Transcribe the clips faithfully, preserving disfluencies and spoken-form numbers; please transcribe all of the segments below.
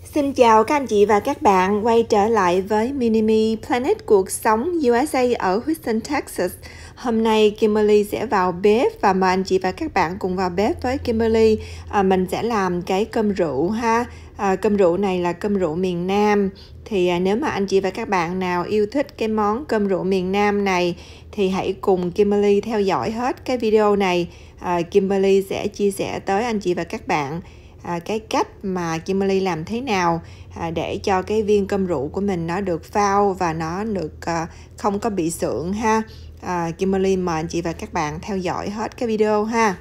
Xin chào các anh chị và các bạn quay trở lại với Minimi Planet cuộc sống u ét a ở Houston, Texas. Hôm nay Kimberly sẽ vào bếp và mời anh chị và các bạn cùng vào bếp với Kimberly. À, mình sẽ làm cái cơm rượu ha. À, cơm rượu này là cơm rượu miền Nam. Thì à, nếu mà anh chị và các bạn nào yêu thích cái món cơm rượu miền Nam này thì hãy cùng Kimberly theo dõi hết cái video này. À, Kimberly sẽ chia sẻ tới anh chị và các bạn À, cái cách mà Kimberly làm thế nào à, để cho cái viên cơm rượu của mình nó được phao và nó được à, không có bị sượng ha. à, Kimberly mời anh chị và các bạn theo dõi hết cái video ha.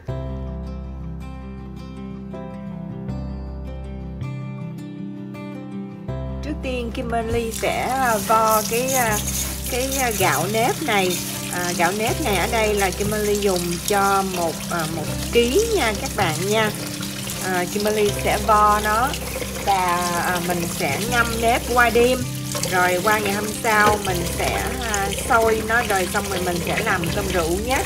Trước tiên Kimberly sẽ vo cái cái gạo nếp này. À, gạo nếp này ở đây là Kimberly dùng cho một à, một ký nha các bạn nha. À, Kimberly sẽ vo nó và à, mình sẽ ngâm nếp qua đêm, rồi qua ngày hôm sau mình sẽ à, xôi nó, rồi xong rồi mình sẽ làm cơm rượu nhé.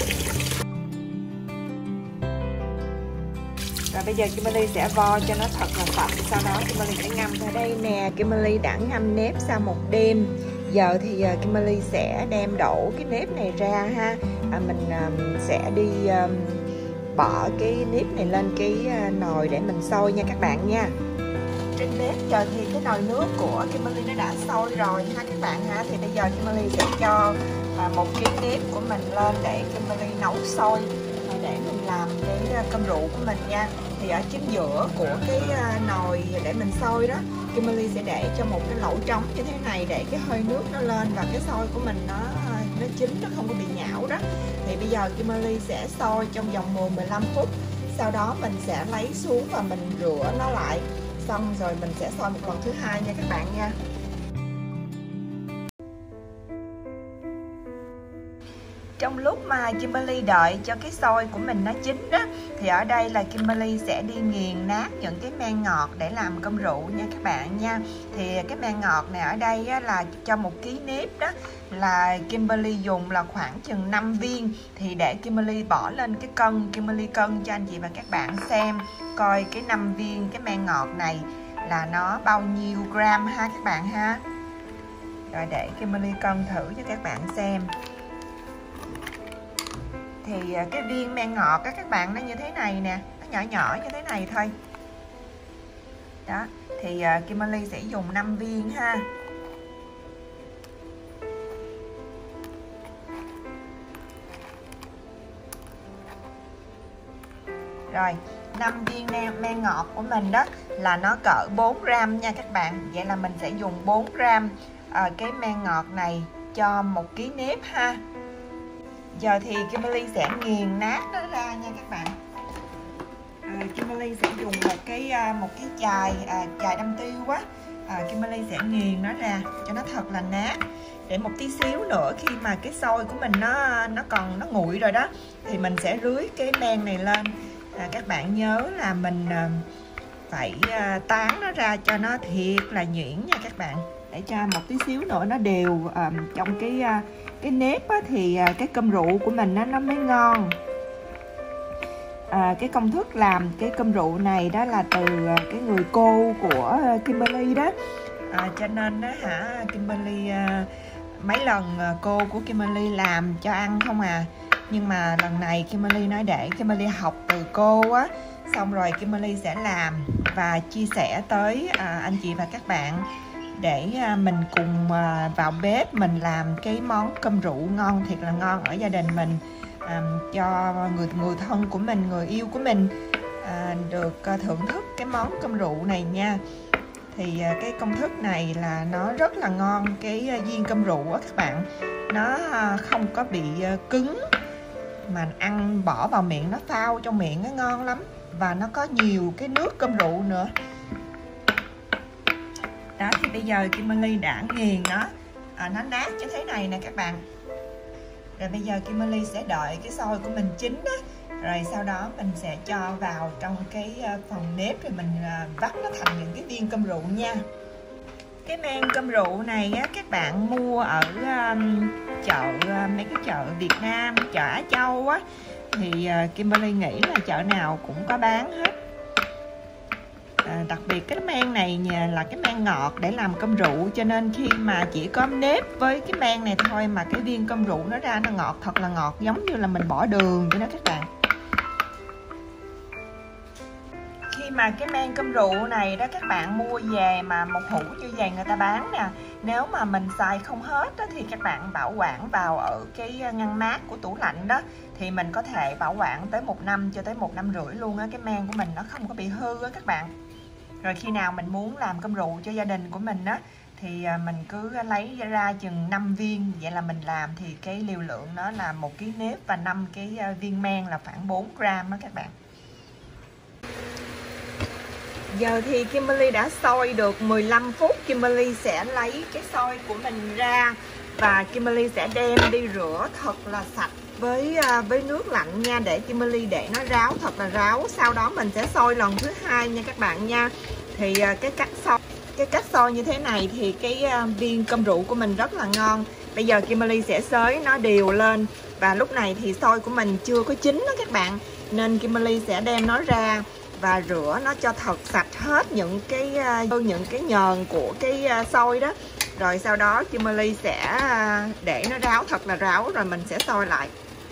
Rồi bây giờ Kimberly sẽ vo cho nó thật là sạch, sau đó Kimberly sẽ ngâm. Ở đây nè, Kimberly đã ngâm nếp sau một đêm. Giờ thì uh, Kimberly sẽ đem đổ cái nếp này ra ha. À, mình uh, sẽ đi uh, bỏ cái nếp này lên cái nồi để mình xôi nha các bạn nha. Trên bếp giờ thì cái nồi nước của Kimberly nó đã sôi rồi ha các bạn ha. Thì bây giờ Kimberly sẽ cho một cái nếp của mình lên để Kimberly nấu sôi để mình làm cái cơm rượu của mình nha. Thì ở chính giữa của cái nồi để mình sôi đó, Kimberly sẽ để cho một cái lỗ trống như thế này để cái hơi nước nó lên và cái sôi của mình nó nó chín, nó không có bị nhão đó. Thì bây giờ Kimberly sẽ sôi trong vòng mười đến mười lăm phút. Sau đó mình sẽ lấy xuống và mình rửa nó lại. Xong rồi mình sẽ sôi một lần thứ hai nha các bạn nha. Trong lúc mà Kimberly đợi cho cái xôi của mình nó chín đó, thì ở đây là Kimberly sẽ đi nghiền nát những cái men ngọt để làm cơm rượu nha các bạn nha. Thì cái men ngọt này ở đây á, là cho một ký nếp đó là Kimberly dùng là khoảng chừng năm viên. Thì để Kimberly bỏ lên cái cân, Kimberly cân cho anh chị và các bạn xem coi cái năm viên cái men ngọt này là nó bao nhiêu gram ha các bạn ha. Rồi để Kimberly cân thử cho các bạn xem. Thì cái viên men ngọt á các bạn nó như thế này nè, nó nhỏ nhỏ như thế này thôi. Đó, thì uh, Kimberly sẽ dùng năm viên ha. Rồi, năm viên men ngọt của mình đó là nó cỡ bốn gram nha các bạn. Vậy là mình sẽ dùng bốn gram uh, cái men ngọt này cho một ký nếp ha. Giờ thì Kimberly sẽ nghiền nát nó ra nha các bạn. à, Kimberly sẽ dùng một cái một cái chài à, chài đâm tiêu quá. à, Kimberly sẽ nghiền nó ra cho nó thật là nát, để một tí xíu nữa khi mà cái xôi của mình nó nó còn nó nguội rồi đó thì mình sẽ rưới cái men này lên. à, Các bạn nhớ là mình à, phải à, tán nó ra cho nó thiệt là nhuyễn nha các bạn, để cho một tí xíu nữa nó đều à, trong cái à, cái nếp á, thì cái cơm rượu của mình nó, nó mới ngon. à, Cái công thức làm cái cơm rượu này đó là từ cái người cô của Kimberly đó. à, Cho nên đó hả Kimberly à, mấy lần cô của Kimberly làm cho ăn không à. Nhưng mà lần này Kimberly nói để Kimberly học từ cô á, xong rồi Kimberly sẽ làm và chia sẻ tới à, anh chị và các bạn, để mình cùng vào bếp mình làm cái món cơm rượu ngon thiệt là ngon ở gia đình mình, à, cho người người thân của mình, người yêu của mình à, được thưởng thức cái món cơm rượu này nha. Thì cái công thức này là nó rất là ngon. Cái viên cơm rượu á các bạn, nó không có bị cứng mà ăn bỏ vào miệng nó phao trong miệng nó ngon lắm, và nó có nhiều cái nước cơm rượu nữa. Đó, thì bây giờ Kimberly đã nghiền nó à, nó nát như thế này nè các bạn. Rồi bây giờ Kimberly sẽ đợi cái xôi của mình chín đó, rồi sau đó mình sẽ cho vào trong cái phần nếp, rồi mình vắt nó thành những cái viên cơm rượu nha. Cái men cơm rượu này á, các bạn mua ở um, chợ, mấy cái chợ Việt Nam, chợ Á Châu á, thì uh, Kimberly nghĩ là chợ nào cũng có bán hết. À, đặc biệt cái men này là cái men ngọt để làm cơm rượu, cho nên khi mà chỉ có nếp với cái men này thôi mà cái viên cơm rượu nó ra nó ngọt, thật là ngọt, giống như là mình bỏ đường vậy đó các bạn. Khi mà cái men cơm rượu này đó các bạn mua về mà một hũ như vậy người ta bán nè, nếu mà mình xài không hết đó, thì các bạn bảo quản vào ở cái ngăn mát của tủ lạnh đó, thì mình có thể bảo quản tới một năm cho tới một năm rưỡi luôn á, cái men của mình nó không có bị hư á các bạn. Rồi khi nào mình muốn làm cơm rượu cho gia đình của mình á thì mình cứ lấy ra chừng năm viên, vậy là mình làm thì cái liều lượng nó là một ký nếp và năm cái viên men là khoảng bốn gram á các bạn. Giờ thì Kimberly đã xôi được mười lăm phút, Kimberly sẽ lấy cái xôi của mình ra và Kimberly sẽ đem đi rửa thật là sạch với với nước lạnh nha, để Kimberly để nó ráo thật là ráo. Sau đó mình sẽ xôi lần thứ hai nha các bạn nha. Thì cái cách xôi cái cách xôi như thế này thì cái viên cơm rượu của mình rất là ngon. Bây giờ Kimberly sẽ xới nó đều lên, và lúc này thì xôi của mình chưa có chín đó các bạn, nên Kimberly sẽ đem nó ra và rửa nó cho thật sạch hết những cái những cái nhờn của cái xôi đó. Rồi sau đó Kimberly sẽ để nó ráo thật là ráo rồi mình sẽ xôi lại.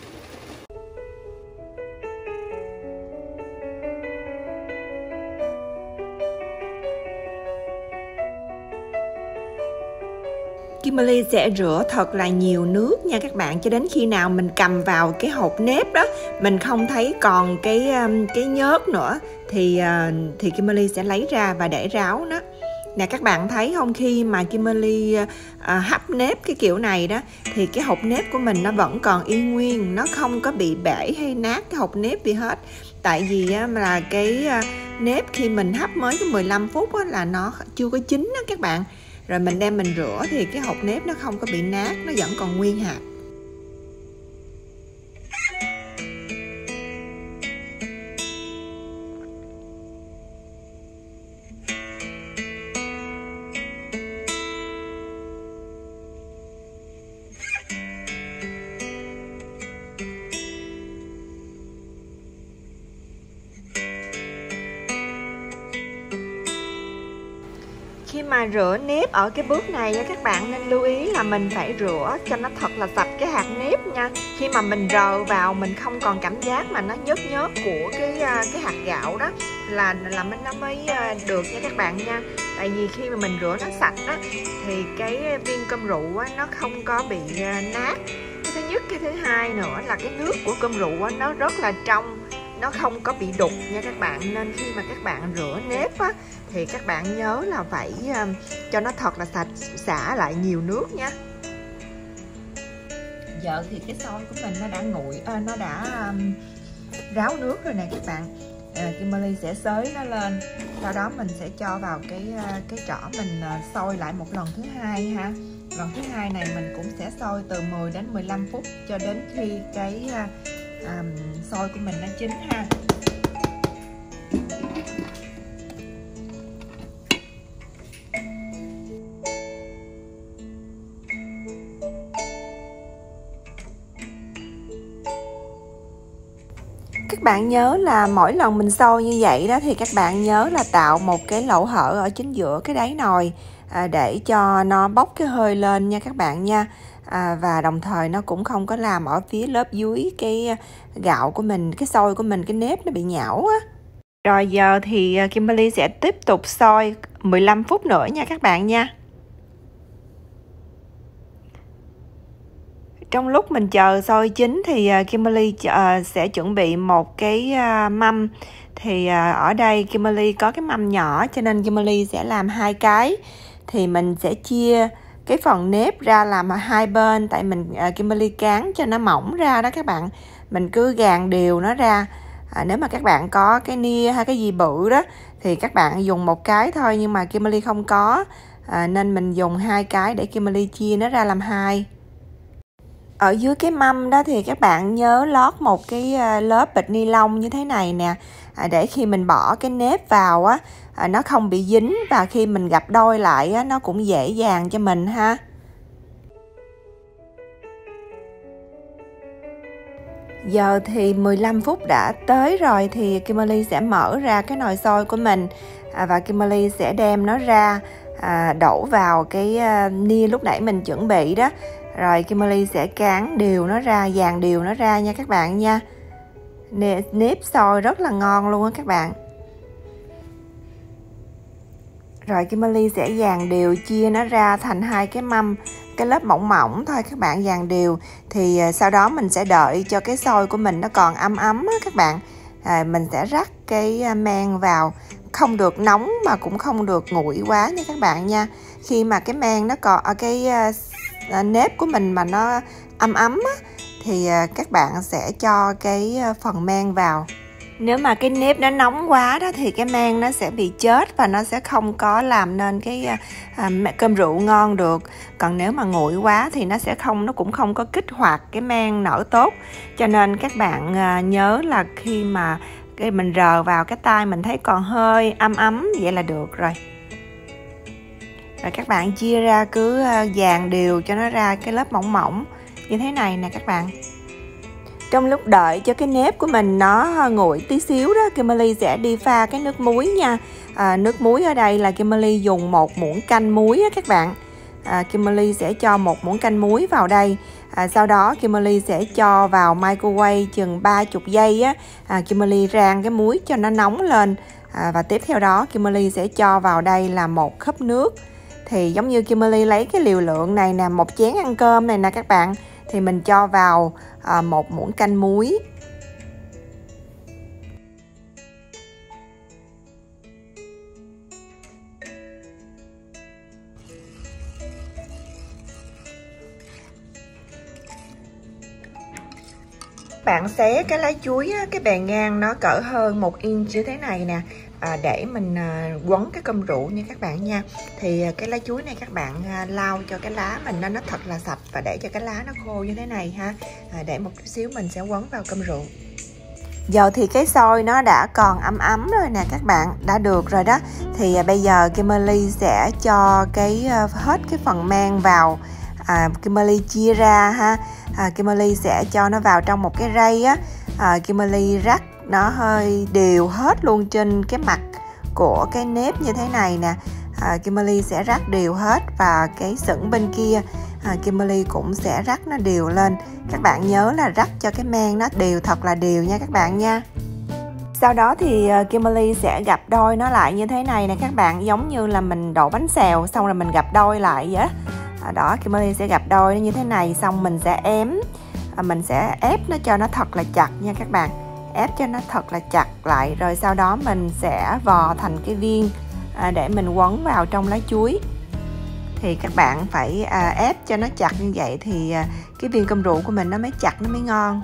Kimberly sẽ rửa thật là nhiều nước nha các bạn, cho đến khi nào mình cầm vào cái hộp nếp đó mình không thấy còn cái cái nhớt nữa thì thì Kimberly sẽ lấy ra và để ráo nó. Nè các bạn thấy không, khi mà Kimberly à, hấp nếp cái kiểu này đó thì cái hộp nếp của mình nó vẫn còn y nguyên, nó không có bị bể hay nát cái hộp nếp gì hết. Tại vì á, là cái nếp khi mình hấp mới có mười lăm phút á, là nó chưa có chín đó các bạn. Rồi mình đem mình rửa thì cái hộp nếp nó không có bị nát, nó vẫn còn nguyên hạt. Khi mà rửa nếp ở cái bước này nha các bạn, nên lưu ý là mình phải rửa cho nó thật là sạch cái hạt nếp nha. Khi mà mình rờ vào mình không còn cảm giác mà nó nhớt nhớt của cái cái hạt gạo đó là là nó mới được nha các bạn nha. Tại vì khi mà mình rửa nó sạch đó thì cái viên cơm rượu á, nó không có bị nát. Cái thứ nhất, cái thứ hai nữa là cái nước của cơm rượu á, nó rất là trong, nó không có bị đục nha các bạn. Nên khi mà các bạn rửa nếp á, thì các bạn nhớ là phải um, cho nó thật là sạch, xả lại nhiều nước nha. Giờ thì cái xôi của mình nó đã nguội, à, nó đã um, ráo nước rồi nè các bạn. à, Kimberly sẽ xới nó lên, sau đó mình sẽ cho vào cái cái chỏ mình uh, xôi lại một lần thứ hai ha. Lần thứ hai này mình cũng sẽ xôi từ mười đến mười lăm phút cho đến khi cái uh, um, xôi của mình nó chín ha. Các bạn nhớ là mỗi lần mình xôi như vậy đó thì các bạn nhớ là tạo một cái lỗ hở ở chính giữa cái đáy nồi à, để cho nó bốc cái hơi lên nha các bạn nha. À, và đồng thời nó cũng không có làm ở phía lớp dưới cái gạo của mình, cái xôi của mình, cái nếp nó bị nhão á. Rồi giờ thì Kimberly sẽ tiếp tục xôi mười lăm phút nữa nha các bạn nha. Trong lúc mình chờ xôi chín thì Kimberly sẽ chuẩn bị một cái mâm. Thì ở đây Kimberly có cái mâm nhỏ cho nên Kimberly sẽ làm hai cái. Thì mình sẽ chia cái phần nếp ra làm ở hai bên, tại mình Kimberly cán cho nó mỏng ra đó các bạn. Mình cứ gàn đều nó ra. À, nếu mà các bạn có cái nia hay cái gì bự đó thì các bạn dùng một cái thôi, nhưng mà Kimberly không có à, nên mình dùng hai cái để Kimberly chia nó ra làm hai. Ở dưới cái mâm đó thì các bạn nhớ lót một cái lớp bịch ni lông như thế này nè, à, để khi mình bỏ cái nếp vào á à, nó không bị dính, và khi mình gập đôi lại á, nó cũng dễ dàng cho mình ha. Giờ thì mười lăm phút đã tới rồi thì Kimberly sẽ mở ra cái nồi xôi của mình, à, và Kimberly sẽ đem nó ra à, đổ vào cái à, niêu lúc nãy mình chuẩn bị đó. Rồi Kimberly sẽ cán đều nó ra, dàn đều nó ra nha các bạn nha. Nếp xôi rất là ngon luôn á các bạn. Rồi Kimberly sẽ dàn đều, chia nó ra thành hai cái mâm, cái lớp mỏng mỏng thôi các bạn, dàn đều. Thì sau đó mình sẽ đợi cho cái xôi của mình nó còn ấm ấm á các bạn. à, Mình sẽ rắc cái men vào, không được nóng mà cũng không được nguội quá nha các bạn nha. Khi mà cái men nó còn ở cái uh, nếp của mình mà nó ấm ấm á, thì uh, các bạn sẽ cho cái phần men vào. Nếu mà cái nếp nó nóng quá đó thì cái men nó sẽ bị chết và nó sẽ không có làm nên cái à, cơm rượu ngon được. Còn nếu mà nguội quá thì nó sẽ không, nó cũng không có kích hoạt cái men nở tốt. Cho nên các bạn à, nhớ là khi mà cái mình rờ vào cái tay mình thấy còn hơi ấm ấm vậy là được rồi. Rồi các bạn chia ra, cứ dàn đều cho nó ra cái lớp mỏng mỏng như thế này nè các bạn. Trong lúc đợi cho cái nếp của mình nó nguội tí xíu đó, Kimberly sẽ đi pha cái nước muối nha. à, Nước muối ở đây là Kimberly dùng một muỗng canh muối á các bạn. à, Kimberly sẽ cho một muỗng canh muối vào đây. à, Sau đó Kimberly sẽ cho vào microwave chừng ba mươi giây á. à, Kimberly rang cái muối cho nó nóng lên. à, Và tiếp theo đó Kimberly sẽ cho vào đây là một cốc nước. Thì giống như Kimberly lấy cái liều lượng này nè, một chén ăn cơm này nè các bạn, thì mình cho vào à, một muỗng canh muối. Bạn xé cái lá chuối á, cái bề ngang nó cỡ hơn một inch như thế này nè, à, để mình à, quấn cái cơm rượu nha các bạn nha. Thì à, cái lá chuối này các bạn à, lau cho cái lá mình nó nó thật là sạch và để cho cái lá nó khô như thế này ha. à, Để một chút xíu mình sẽ quấn vào cơm rượu. Giờ thì cái xôi nó đã còn ấm ấm rồi nè các bạn, đã được rồi đó. Thì à, bây giờ Kimberly sẽ cho cái à, hết cái phần men vào. à, Kimberly chia ra ha. à, Kimberly sẽ cho nó vào trong một cái rây á. à, Kimberly rắc nó hơi đều hết luôn trên cái mặt của cái nếp như thế này nè. à, Kimberly sẽ rắc đều hết, và cái sửng bên kia à, Kimberly cũng sẽ rắc nó đều lên. Các bạn nhớ là rắc cho cái men nó đều, thật là đều nha các bạn nha. Sau đó thì Kimberly sẽ gập đôi nó lại như thế này nè các bạn, giống như là mình đổ bánh xèo xong rồi mình gập đôi lại vậy đó. À, đó, Kimberly sẽ gập đôi như thế này, xong mình sẽ ém, à, mình sẽ ép nó cho nó thật là chặt nha các bạn, ép cho nó thật là chặt lại. Rồi sau đó mình sẽ vò thành cái viên à, để mình quấn vào trong lá chuối. Thì các bạn phải à, ép cho nó chặt như vậy thì à, cái viên cơm rượu của mình nó mới chặt, nó mới ngon.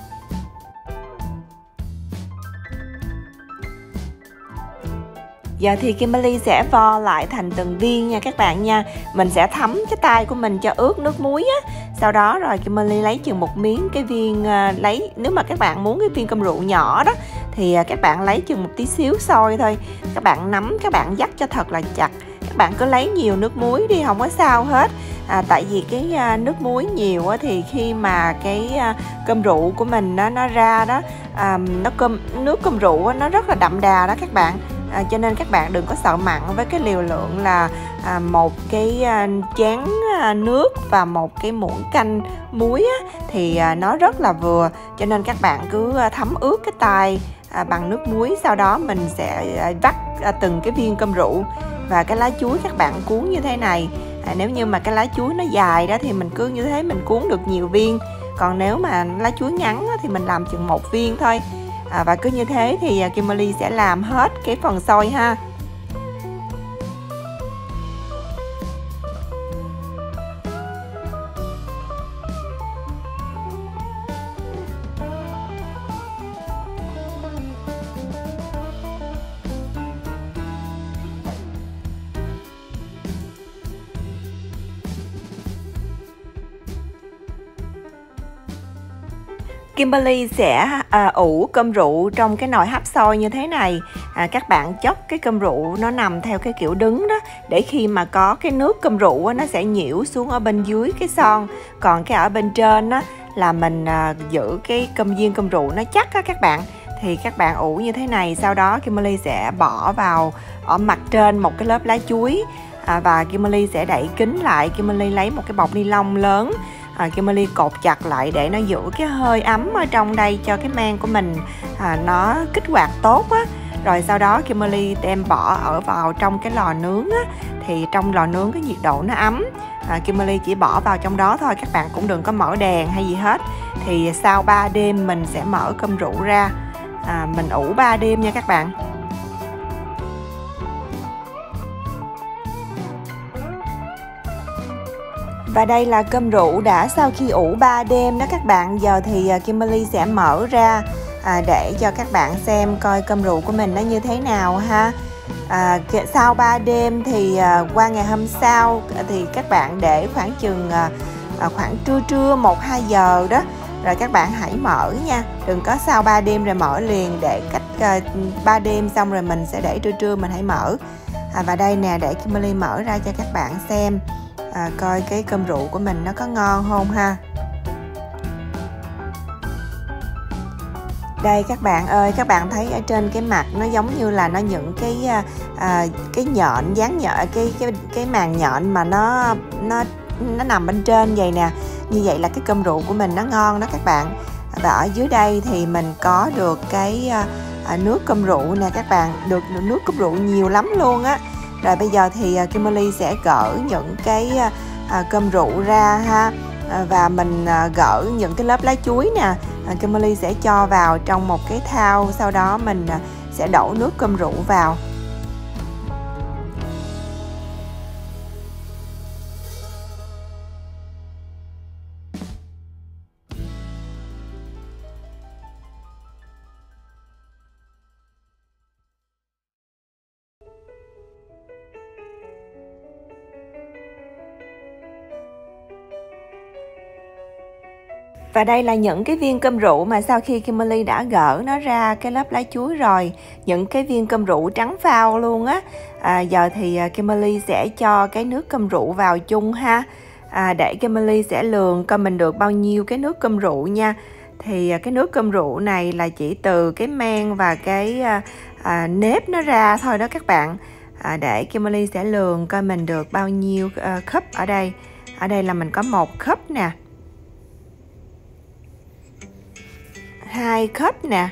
Giờ thì Kimberly sẽ vo lại thành từng viên nha các bạn nha. Mình sẽ thấm cái tay của mình cho ướt nước muối á. Sau đó rồi Kimberly lấy chừng một miếng cái viên, uh, lấy nếu mà các bạn muốn cái viên cơm rượu nhỏ đó thì uh, các bạn lấy chừng một tí xíu xôi thôi. Các bạn nắm, các bạn dắt cho thật là chặt. Các bạn cứ lấy nhiều nước muối đi, không có sao hết. À, tại vì cái uh, nước muối nhiều á, thì khi mà cái uh, cơm rượu của mình nó, nó ra đó, uh, nó cơm nước cơm rượu á, nó rất là đậm đà đó các bạn. À, cho nên các bạn đừng có sợ mặn với cái liều lượng là à, một cái à, chén à, nước và một cái muỗng canh muối á, thì à, nó rất là vừa. Cho nên các bạn cứ à, thấm ướt cái tay à, bằng nước muối. Sau đó mình sẽ à, vắt à, từng cái viên cơm rượu và cái lá chuối các bạn cuốn như thế này. à, Nếu như mà cái lá chuối nó dài đó thì mình cứ như thế mình cuốn được nhiều viên. Còn nếu mà lá chuối ngắn á, thì mình làm chừng một viên thôi. À, và cứ như thế thì Kimberly sẽ làm hết cái phần xôi ha. Kimberly sẽ à, ủ cơm rượu trong cái nồi hấp xôi như thế này. à, Các bạn chốc cái cơm rượu nó nằm theo cái kiểu đứng đó, để khi mà có cái nước cơm rượu á, nó sẽ nhiễu xuống ở bên dưới cái son. Còn cái ở bên trên á, là mình à, giữ cái cơm viên cơm rượu nó chắc á các bạn. Thì các bạn ủ như thế này, sau đó Kimberly sẽ bỏ vào ở mặt trên một cái lớp lá chuối, à, và Kimberly sẽ đậy kín lại. Kimberly lấy một cái bọc ni lông lớn, à, Kimberly cột chặt lại để nó giữ cái hơi ấm ở trong đây cho cái men của mình à, nó kích hoạt tốt á. Rồi sau đó Kimberly đem bỏ ở vào trong cái lò nướng á, thì trong lò nướng cái nhiệt độ nó ấm, à, Kimberly chỉ bỏ vào trong đó thôi, các bạn cũng đừng có mở đèn hay gì hết. Thì sau ba đêm mình sẽ mở cơm rượu ra, à, mình ủ ba đêm nha các bạn. Và đây là cơm rượu đã sau khi ủ ba đêm đó các bạn. Giờ thì Kimberly sẽ mở ra à, để cho các bạn xem coi cơm rượu của mình nó như thế nào ha. À, sau ba đêm thì à, qua ngày hôm sau thì các bạn để khoảng chừng à, khoảng trưa trưa một hai giờ đó, rồi các bạn hãy mở nha. Đừng có sau ba đêm rồi mở liền, để cách à, ba đêm xong rồi mình sẽ để trưa trưa mình hãy mở. À, và đây nè, để Kimberly mở ra cho các bạn xem à, coi cái cơm rượu của mình nó có ngon không ha. Đây các bạn ơi, các bạn thấy ở trên cái mặt nó giống như là nó những cái à, cái nhện, dán nhện, cái cái cái màng nhện mà nó nó nó nằm bên trên vậy nè. Như vậy là cái cơm rượu của mình nó ngon đó các bạn. Và ở dưới đây thì mình có được cái à, nước cơm rượu nè các bạn, được nước cơm rượu nhiều lắm luôn á. Rồi bây giờ thì Kimberly sẽ gỡ những cái à, cơm rượu ra ha, à, và mình à, gỡ những cái lớp lá chuối nè. À, Kimberly sẽ cho vào trong một cái thau, sau đó mình à, sẽ đổ nước cơm rượu vào. Và đây là những cái viên cơm rượu mà sau khi Kimberly đã gỡ nó ra cái lớp lá chuối rồi, những cái viên cơm rượu trắng phao luôn á. À, giờ thì Kimberly sẽ cho cái nước cơm rượu vào chung ha, à, để Kimberly sẽ lường coi mình được bao nhiêu cái nước cơm rượu nha. Thì cái nước cơm rượu này là chỉ từ cái men và cái à, nếp nó ra thôi đó các bạn. À, để Kimberly sẽ lường coi mình được bao nhiêu uh, cup ở đây. Ở đây là mình có một cup nè, hai cup nè,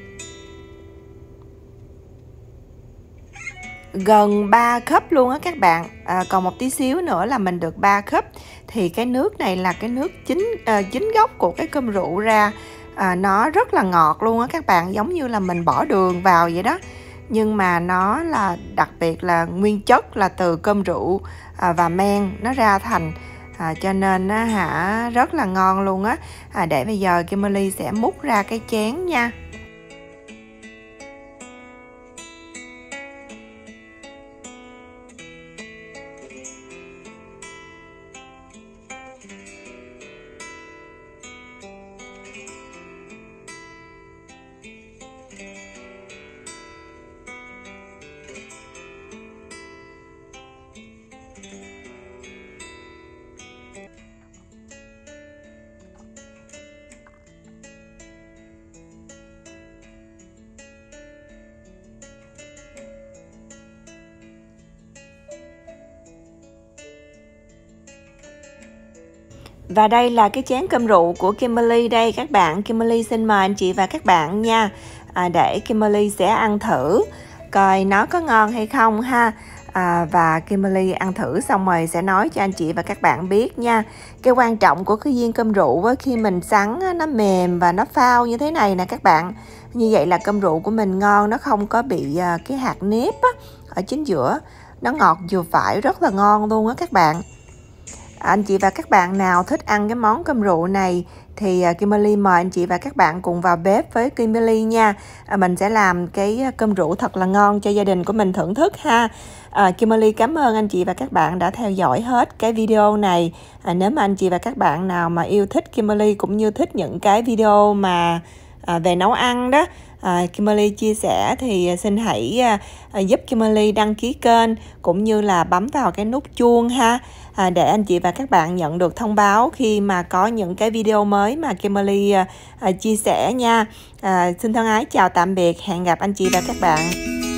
gần ba cup luôn á các bạn. À, còn một tí xíu nữa là mình được ba cup. Thì cái nước này là cái nước chính uh, chính gốc của cái cơm rượu ra. À, nó rất là ngọt luôn á các bạn, giống như là mình bỏ đường vào vậy đó, nhưng mà nó là đặc biệt là nguyên chất là từ cơm rượu à, và men nó ra thành. À, cho nên á, hả rất là ngon luôn á. À, để bây giờ Kimberly sẽ múc ra cái chén nha. Và đây là cái chén cơm rượu của Kimberly đây các bạn. Kimberly xin mời anh chị và các bạn nha, à, để Kimberly sẽ ăn thử coi nó có ngon hay không ha. À, và Kimberly ăn thử xong rồi sẽ nói cho anh chị và các bạn biết nha. Cái quan trọng của cái viên cơm rượu với khi mình sắn nó mềm và nó phao như thế này nè các bạn. Như vậy là cơm rượu của mình ngon, nó không có bị à, cái hạt nếp á, ở chính giữa. Nó ngọt vừa phải, rất là ngon luôn á các bạn. Anh chị và các bạn nào thích ăn cái món cơm rượu này thì Kimberly mời anh chị và các bạn cùng vào bếp với Kimberly nha. À, mình sẽ làm cái cơm rượu thật là ngon cho gia đình của mình thưởng thức ha. À, Kimberly cảm ơn anh chị và các bạn đã theo dõi hết cái video này. À, nếu mà anh chị và các bạn nào mà yêu thích Kimberly cũng như thích những cái video mà à, về nấu ăn đó, à, Kimberly chia sẻ thì xin hãy à, giúp Kimberly đăng ký kênh cũng như là bấm vào cái nút chuông ha, à, để anh chị và các bạn nhận được thông báo khi mà có những cái video mới mà Kimberly à, à, chia sẻ nha. À, xin thân ái chào tạm biệt, hẹn gặp anh chị và các bạn.